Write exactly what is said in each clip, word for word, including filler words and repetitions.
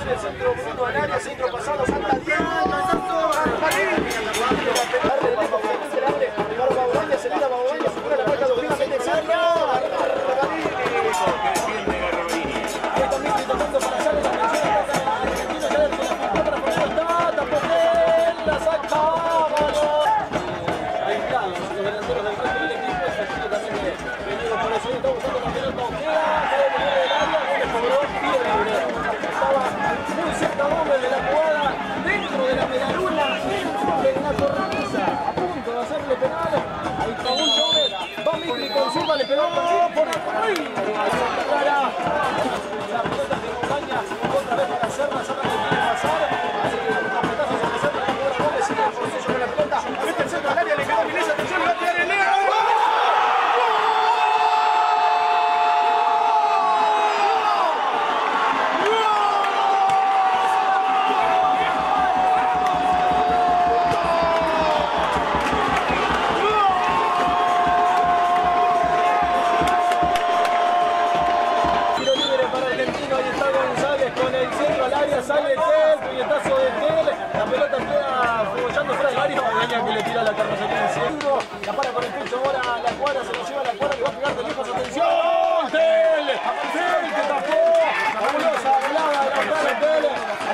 viene el centro Bruno al área, centro pasado, salta Diego. Marín. Para Baudania, se tira Baudania, supera la marca Dovina, mete el centro. Ahí está Mitri tocando para hacerle la mención a la Argentina, ya le la filtró para poner está, tampoco él, la saca, balón. Aislado, los delanteros del resto del equipo, el Castillo también venido por eso, está buscando la pelota, Ojeda, puede poner el área, no le cobró, tiro libre. Estaba muy cerca Gómez de la jugada, dentro de la medaluna, dentro de la cornisa, a punto de hacerle penal. Ahí está un Gómez, va Mitri con Silva, le pegó por ahí. La pelota de Montaña, otra vez para Serra, Serra que quiere pasar, hace que los capetazos se reservan, la jugada Gómez sigue el proceso con la pelota, mete el centro al área, le quedó Milés, atención, le va a tirar el Leo. Sale Tel, puñetazo de Tel, la pelota queda fogollando fuera del área, Baudania que le tira la carrocería encima, la para con el pecho ahora, la cuadra, se lo lleva a la cuadra, que va a pegar de lejos, atención, Tel, Tel que tapó, fabulosa volada de Gonzalo Tel.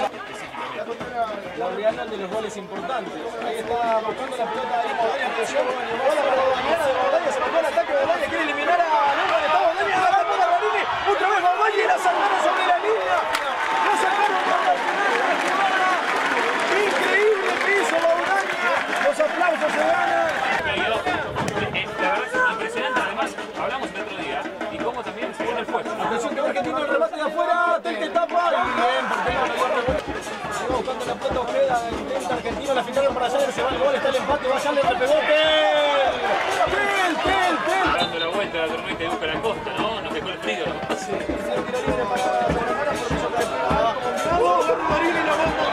La Briana de los goles importantes, ahí está buscando la pelota ahí, Baudania, presión, bola para Baudania, de Baudania, se bajó el ataque de Baudania, quiere eliminar a Luna, está Baudania, la tapó a Barini, otra vez Baudania y la sacaron sobre la línea. ¡La sacaron para la primera jugada! ¡Increíble que hizo Baudania! ¡Los aplausos se ganan! La verdad es impresionante, además, hablamos el otro día, y cómo también se pone el juego. Atención que Argentina el remate de afuera, Tel que tapa, y bien, porque no se va buscando la pelota Ojeda, intenta Argentina, la filtraron para allá, se va el gol, está el empate, va allá, le repegó Tel. Tel, Tel, Tel. Dando la vuelta a la tormenta y busca la costa, ¿no? Nos dejó el frío. Sí, se tira libre para Boromara, por eso que ¡oh, Marín y la bomba!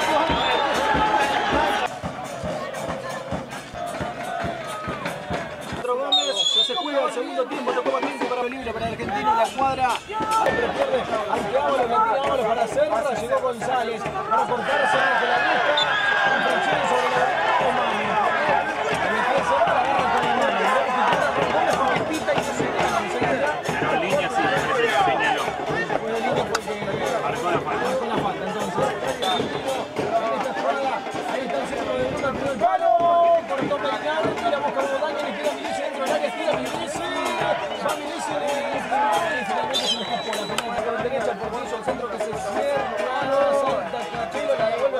Ya se juega el segundo tiempo, tocó Martín para libre para Argentino, la cuadra, ahí pierde, ante Ábalos, ante Ábalos para Serra, llegó González, para cortarse, que la busca, infracción sobre la Omani. Me parece ahora la agarra con la mano, porque pita y se señala, enseguida. Pero en línea sí, se señaló. Fue de línea porque marcó la falta. Marcó la falta, entonces. En esta jugada, ahí está el centro de Bruno, tiró el palo, cortó Peinado, tira Boca Baudania, le queda Milesi dentro del área, tira Milesi, va Milesi, y finalmente se le escapó la pelota por derecha, por piso, el centro que se cierra, salta Cachelo, la devuelve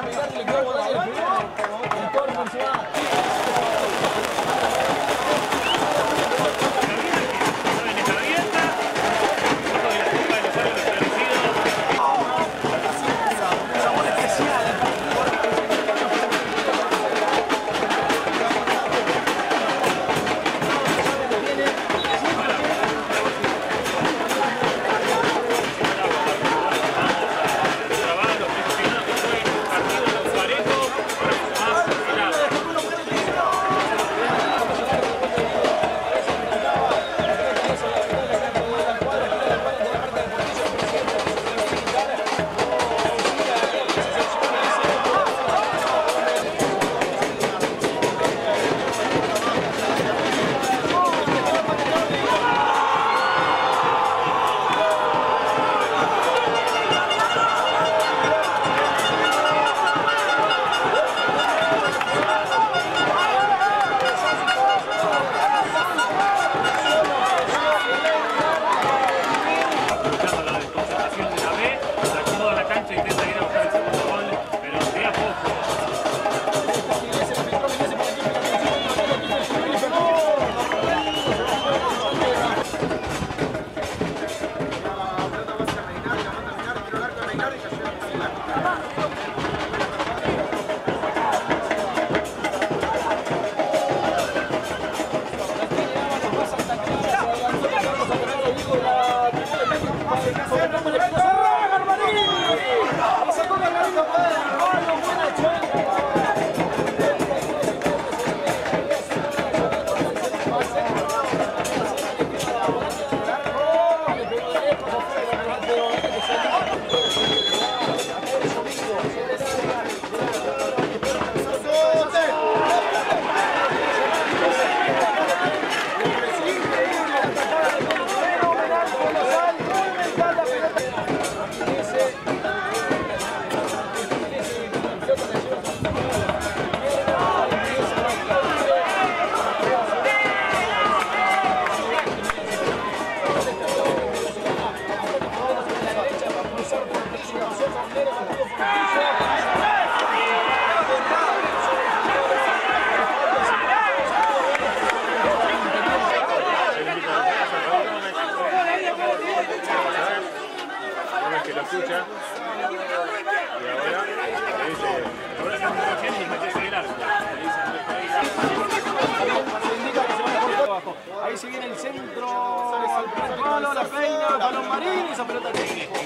Peña, balón Marín y esa pelota que